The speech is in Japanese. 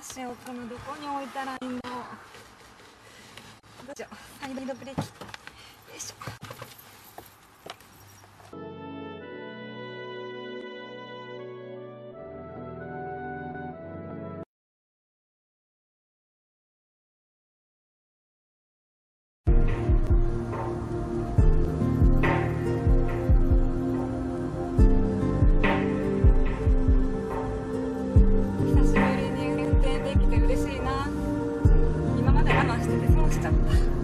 しようかな。どこに置いたらいいの。どうしよう。サイドブレーキ。よいしょ。久しぶりに運転できて嬉しいな。今まで我慢してて損しちゃった。